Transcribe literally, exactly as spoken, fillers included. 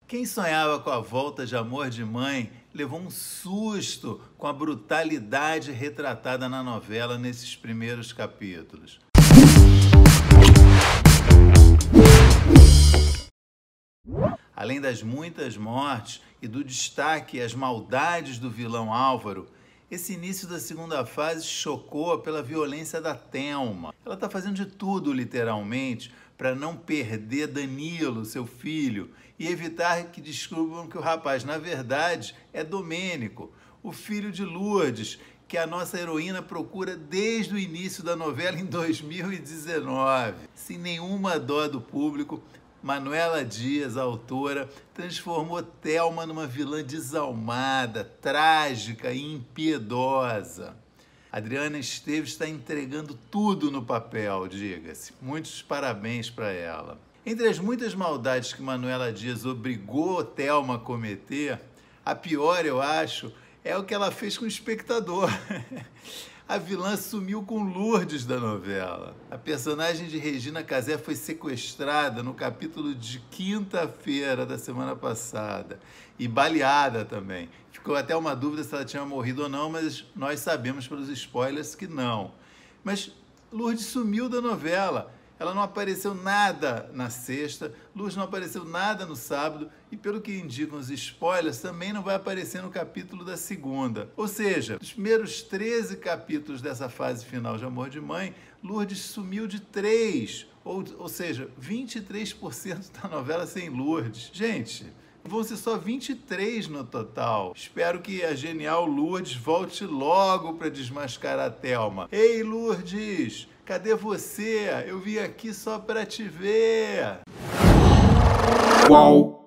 Quem sonhava com a volta de Amor de Mãe levou um susto com a brutalidade retratada na novela nesses primeiros capítulos. Além das muitas mortes e do destaque às maldades do vilão Álvaro, esse início da segunda fase chocou pela violência da Thelma. Ela está fazendo de tudo, literalmente, para não perder Danilo, seu filho, e evitar que descubram que o rapaz, na verdade, é Domênico, o filho de Lourdes, que a nossa heroína procura desde o início da novela em dois mil e dezenove. Sem nenhuma dó do público, Manuela Dias, a autora, transformou Thelma numa vilã desalmada, trágica e impiedosa. Adriana Esteves está entregando tudo no papel, diga-se. Muitos parabéns para ela. Entre as muitas maldades que Manuela Dias obrigou Thelma a cometer, a pior, eu acho, é o que ela fez com o espectador. A vilã sumiu com Lourdes da novela. A personagem de Regina Casé foi sequestrada no capítulo de quinta-feira da semana passada e baleada também. Ficou até uma dúvida se ela tinha morrido ou não, mas nós sabemos pelos spoilers que não. Mas Lourdes sumiu da novela. Ela não apareceu nada na sexta, Lourdes não apareceu nada no sábado e, pelo que indicam os spoilers, também não vai aparecer no capítulo da segunda. Ou seja, nos primeiros treze capítulos dessa fase final de Amor de Mãe, Lourdes sumiu de três, ou, ou seja, vinte e três por cento da novela sem Lourdes. Gente, vão ser só vinte e três no total. Espero que a genial Lourdes volte logo para desmascarar a Thelma. Ei, Lourdes! Cadê você? Eu vim aqui só para te ver. Qual?